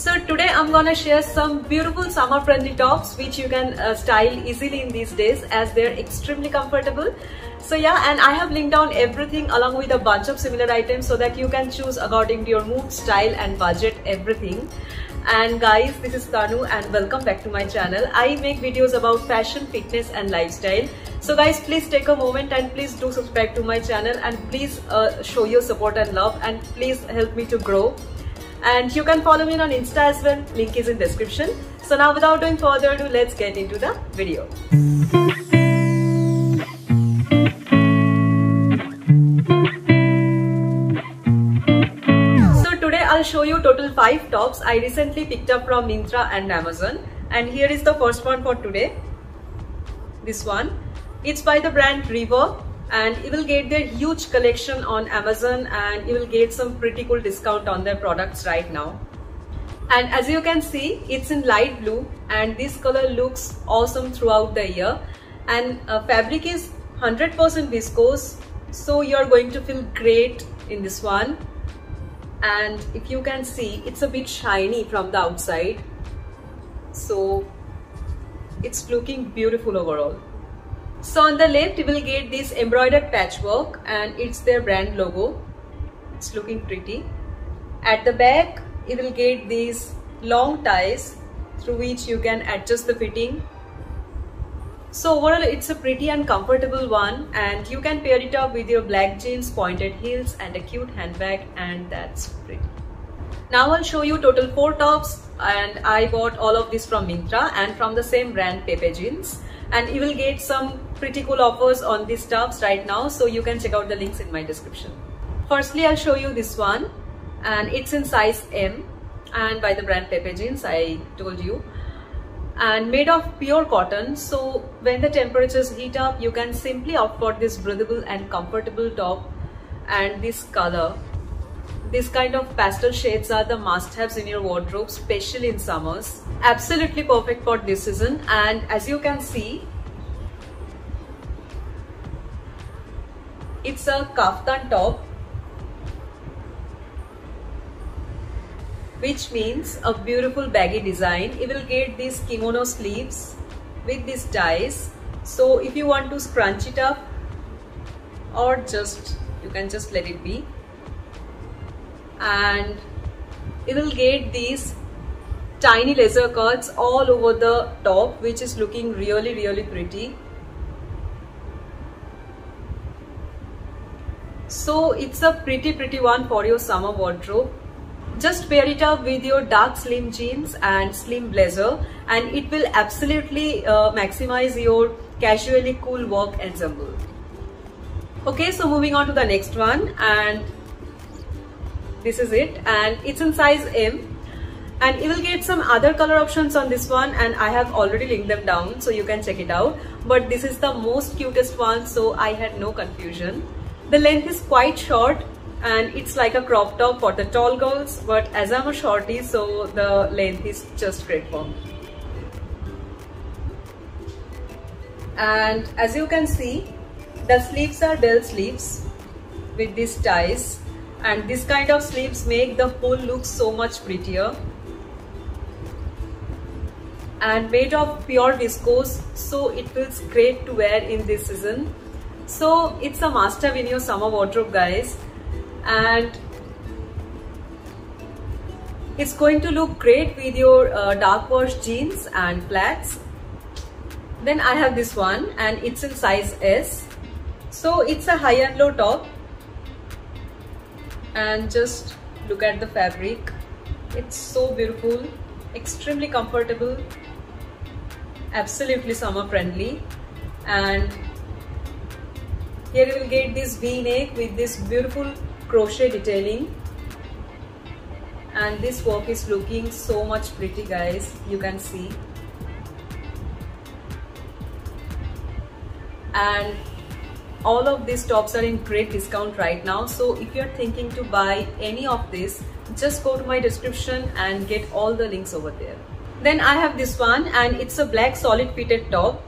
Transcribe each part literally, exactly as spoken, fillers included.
So today I'm gonna share some beautiful summer friendly tops which you can uh, style easily in these days as they're extremely comfortable. So yeah, and I have linked down everything along with a bunch of similar items so that you can choose according to your mood, style and budget, everything. And guys, this is Tanu and welcome back to my channel. I make videos about fashion, fitness and lifestyle. So guys, please take a moment and please do subscribe to my channel and please uh, show your support and love and please help me to grow. And you can follow me on Insta as well, link is in description. So now without doing further ado, let's get into the video. So today I'll show you total five tops I recently picked up from Myntra and Amazon. And here is the first one for today. This one. It's by the brand Reebok. And you will get their huge collection on Amazon and you will get some pretty cool discount on their products right now. And as you can see, it's in light blue and this color looks awesome throughout the year. And uh, fabric is one hundred percent viscose, so you're going to feel great in this one. And if you can see, it's a bit shiny from the outside, so it's looking beautiful overall. So on the left you will get this embroidered patchwork and it's their brand logo. It's looking pretty. At the back you will get these long ties through which you can adjust the fitting. So overall it's a pretty and comfortable one and you can pair it up with your black jeans, pointed heels and a cute handbag, and that's pretty. Now I'll show you total four tops and I bought all of this from Myntra and from the same brand Pepe Jeans. And you will get some pretty cool offers on these tops right now, so you can check out the links in my description. Firstly, I'll show you this one and it's in size M and by the brand Pepe Jeans, I told you. And made of pure cotton, so when the temperatures heat up, you can simply opt for this breathable and comfortable top. And this color, this kind of pastel shades are the must-haves in your wardrobe, especially in summers. Absolutely perfect for this season. And as you can see, it's a kaftan top, which means a beautiful baggy design. You will get these kimono sleeves with these ties. So if you want to scrunch it up or just, you can just let it be. And you will get these tiny laser cuts all over the top, which is looking really really pretty. So it's a pretty pretty one for your summer wardrobe. Just pair it up with your dark slim jeans and slim blazer and it will absolutely uh, maximize your casually cool work ensemble. Okay, so moving on to the next one, and this is it and it's in size M. And you will get some other color options on this one and I have already linked them down so you can check it out. But this is the most cutest one, so I had no confusion. The length is quite short and it's like a crop top for the tall girls, but as I'm a shorty, so the length is just great for me. And as you can see, the sleeves are bell sleeves with these ties. And this kind of sleeves make the whole look so much prettier. And made of pure viscose, so it feels great to wear in this season. So it's a must-have in your summer wardrobe, guys. And it's going to look great with your uh, dark wash jeans and flats. Then I have this one and it's in size S. So it's a high and low top. And just look at the fabric. It's so beautiful, extremely comfortable, absolutely summer friendly. And here you will get this V-neck with this beautiful crochet detailing. And this work is looking so much pretty, guys, you can see. And all of these tops are in great discount right now, so if you're thinking to buy any of this, just go to my description and get all the links over there. Then I have this one and it's a black solid fitted top.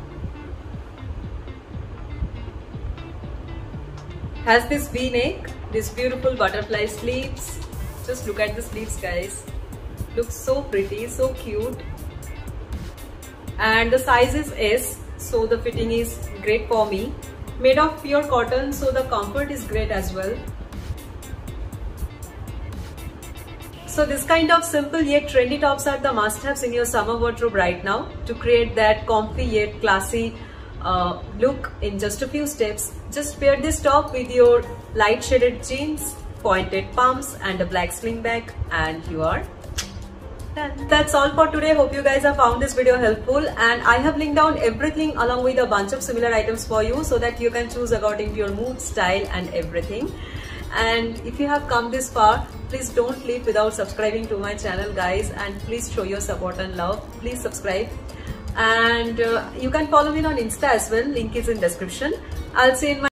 Has this V-neck these beautiful butterfly sleeves. Just look at the sleeves, guys. Looks so pretty, so cute. And the size is S, so the fitting is great for me. Made of pure cotton, so the comfort is great as well. So this kind of simple yet trendy tops are the must-haves in your summer wardrobe right now to create that comfy yet classy uh, look in just a few steps. Just pair this top with your light shaded jeans, pointed pumps and a black sling bag, and you are done. That's all for today. Hope you guys have found this video helpful, and I have linked down everything along with a bunch of similar items for you so that you can choose according to your mood, style and everything. And if you have come this far, please don't leave without subscribing to my channel, guys, and please show your support and love. Please subscribe, and uh, you can follow me on Insta as well. Link is in description. I'll see you in my